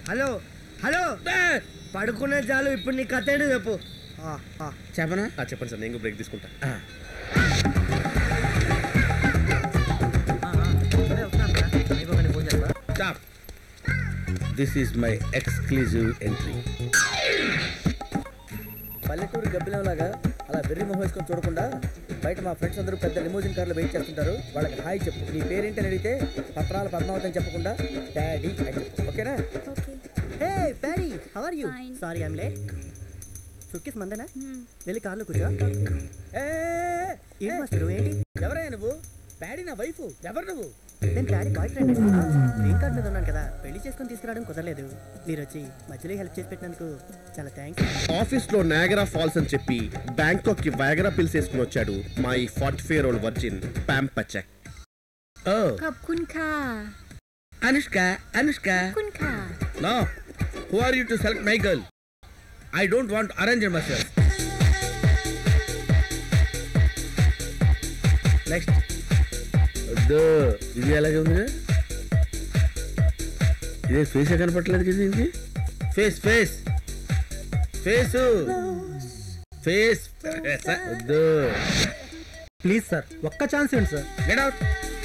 Hello hello పడుకునే చాలు. ఇప్పుడు నీ కథ ఏంటో చెప్పు. చెప్పనా? చెప్పండి సార్, నేను బ్రేక్ తీసుకుంటా. Stop. This is my exclusive entry. పల్లెటూరు గబ్బిలంలాగా అలా వెర్రి మొహం వేసుకొని చూడకుండా బయట మా ఫ్రెండ్స్ అందరూ పెద్ద లిమోజిన్ కార్లో వెయిట్ చేస్తుంటారు. వాళ్ళకి హాయ్ చెప్పు. నీ పేరేంటి అని అడిగితే పత్రాల పద్మావతి అని చెప్పకుండా డాడీ అని చెప్పు. ఓకేనా? Hey daddy, how are you? Sorry I am late. Suitcase మందేనా? వెళ్ళి కార్లో కూర్చో. ఏంటి మాస్టర్ ఏంటి? ఎవరైనా నువ్వు? డాడీ నా వైఫ్. ఎవరు నువ్వు? నేను daddy boyfriend. Green card మీద ఉన్నాను కదా, పెళ్లి చేసుకొని తీసుకురావడం కుదరలేదు. మీరు వచ్చి మధ్యలో హెల్ప్ చేసి పెట్టినందుకు చాలా థ్యాంక్స్. ఆఫీస్ లో నాగరా ఫాల్స్ అని చెప్పి బ్యాంకాక్ కి వైగరా పిల్స్ వేసుకుని వచ్చాడు మా ఈ 44-year-old వర్జిన్ ప్యామ్ పచెక్. Anushka Anushka no. Who are you to select my girl? I don't want arranged marriage. Next. ఇది ఎలాగే ఉంది? ఇదే ఫేస్ కనపట్లేదు కదా దీనికి. Face face face face. Please sir, ఒక్క ఛాన్స్ ఏంటి సార్? Get out.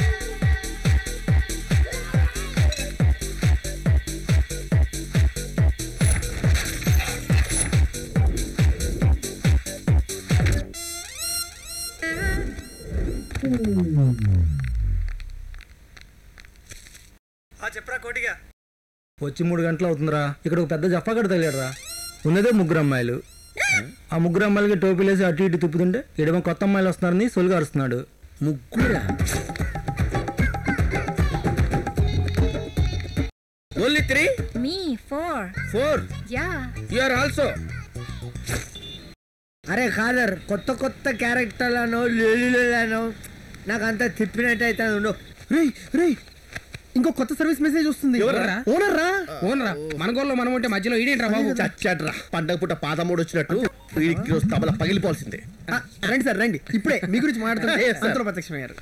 చెప్పరా కోటిగా. వచ్చి 3 గంటలు అవుతుందిరా. ఇక్కడ ఒక పెద్ద జఫాగడ తగిలాడురా. ఉన్నదే 3 అమ్మాయిలు. ఆ 3 అమ్మాయిలకి టోపీలేసి అటు ఇటు తిప్పుతుంటే ఇడమ కొత్త అమ్మాయిలు వస్తున్నారని సొలుగా అరుస్తున్నాడు. 3? Only 3? Me 4. 4? Yeah. You are also. అరే కాదర్, కొత్త కొత్త క్యారెక్టర్లను లేను నాకు అంతా తిప్పినట్టు అయితే ఉండవు. రేయ్ ఇంకో కొత్త సర్వీస్ మెసేజ్ వస్తుంది. ఓనర్ రా. మన గోల్లో మనం ఉంటే మధ్యలో ఈడేంట్రా బాబు? చచ్చాడ్రా. పండగ పూట పాదమూడు వచ్చినట్టు వీడికి తబల పగిలిపోవాల్సిందే. రండి సార్ రండి. ఇప్పుడే మీ గురించి మాట్లాడుతుంటే సంతలో ప్రత్యక్షమయ్యారు.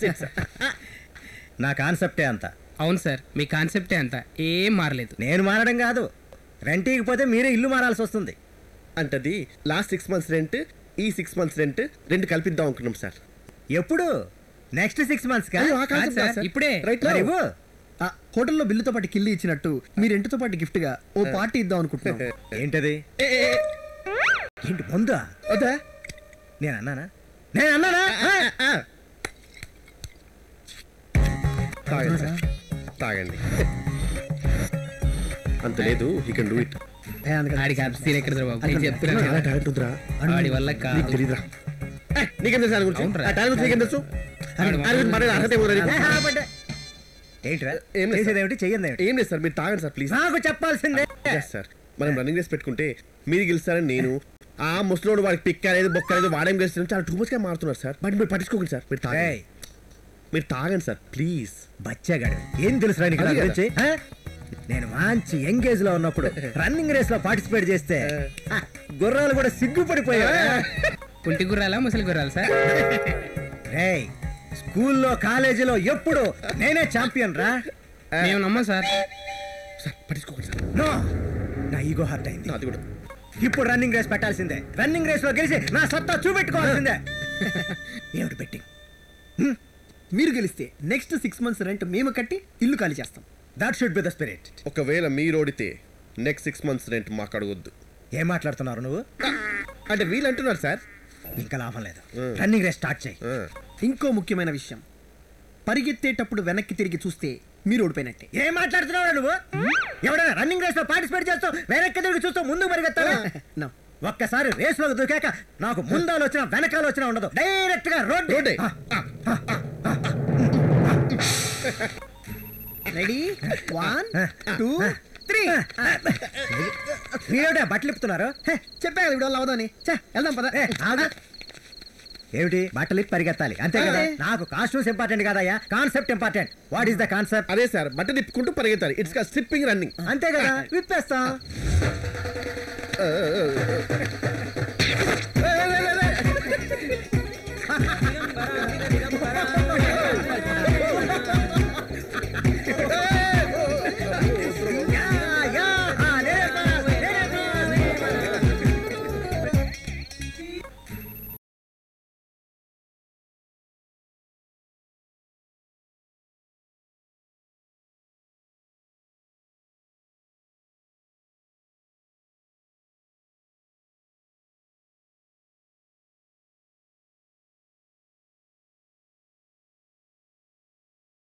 నా కాన్సెప్టే అంత. అవును సార్, మీ కాన్సెప్టే అంత, ఏం మారలేదు. నేను మారడం కాదు, రెంట్కి పోతే మీరే ఇల్లు మారాల్సి వస్తుంది. అంటది లాస్ట్ 6 months రెంట్, ఈ 6 months రెంట్ రెండు కల్పిద్దాం అనుకున్నాం సార్. ఎప్పుడు? నెక్స్ట్ 6 months ఇప్పుడే. హోటల్లో బిల్లుతో పాటు కిల్లి ఇచ్చినట్టు మీ రెంట్తో పాటు గిఫ్ట్ గా ఓ పార్టీ ఇద్దాం అనుకుంటున్నాం. ఏంటది? ఏంటి పొందా? వద్దా? నేను అన్నానా? తాగండి సార్, తాగండి. అంత లేదు, యూ కెన్ డూ ఇట్. ఆడికి సీన్ ఎక్కడ బాబు, నేను చెప్తున్నా ఆడి వల్ల తెలీదురా. నీకేం తెలుసు నీకేం తెలుసు? ఏం లేదు సార్, మీరు తాగండి సార్ ప్లీజ్. నాకు చెప్పాల్సిందే సార్. మనం రన్నింగ్ రేస్ పెట్టుకుంటే మీరు గెలుస్తారని నేను, ఆ ముసలోడు వాడికి పిక్ అనేది బొక్క అనేది వాడేం గెలుస్తారని చాలా టూ మచ్ గా మారుతున్నారు సార్. బట్ మీరు పట్టించుకోకండి సార్, మీరు తాగండి సార్ ప్లీజ్. బచ్చాగాడు ఏం తెలుసు రాని గురించి? నేను మంచి ఎంగేజ్ లో ఉన్నప్పుడు రన్నింగ్ రేస్ లో పార్టిసిపేట్ చేస్తే గుర్రాలు కూడా సిగ్గుపడిపోయాయి. కుంటి గుర్రాలా ముసలి గుర్రాలు సార్? స్కూల్లో కాలేజీలో ఎప్పుడు నేనే ఛాంపియన్ రా. మేము నమ్మం సార్. పట్టించుకోకండి సార్. నో, నా ఈగో హర్ట్ అయింది. అది కూడా ఇప్పుడు రన్నింగ్ రేస్ పెట్టాల్సిందే. రన్నింగ్ రేస్ లో గెలిచి నా సత్తా చూపెట్టుకోవాల్సిందే. ఏమిటి బెట్టింగ్? మీరు గెలిస్తే నెక్స్ట్ 6 months రెంట్ మేము కట్టి ఇల్లు ఖాళీ చేస్తాం. That should be the spirit. ఒకవేళ మీరు ఓడితే నెక్స్ట్ 6 months రెంట్ మాకు అడగొద్దు. ఏం మాట్లాడుతున్నారు నువ్వు? అంటే వీళ్ళు అంటున్నారు సార్. ఇంకా లాభం లేదు, రన్నింగ్ రేస్ స్టార్ట్ చేయి. ఇంకో ముఖ్యమైన విషయం, పరిగెత్తేటప్పుడు వెనక్కి తిరిగి చూస్తే మీరు ఓడిపోయినట్టే. ఏం మాట్లాడుతున్నావు నువ్వు? ఎవడైనా రన్నింగ్ రేస్ లో పార్టిసిపేట్ చేస్తావు, వెనక్కి తిరిగి చూస్తూ ముందుకు పరిగెత్తావా? ఒక్కసారి రేస్ లోకి దూకాక నాకు ముందాలు వచ్చినా వెనకాల వచ్చినా ఉండదు, డైరెక్ట్ గా రోడ్. రెడీ? 1 2 3. మీరేమిటా బట్టలు ఇప్పుతున్నారు? చెప్పా కదా వీడియో అవదని. వెళ్దాం పద. ఏమిటి బట్టలు ఇప్పి పరిగెత్తాలి అంతే కదా? నాకు కాస్ట్యూమ్స్ ఇంపార్టెంట్ కాదయ్యా, concept important. What is the concept? అదే సార్, బట్టలు తిప్పుకుంటూ పరిగెత్తాలి. It's stripping running. అంతే కదా, విప్పేస్తాం.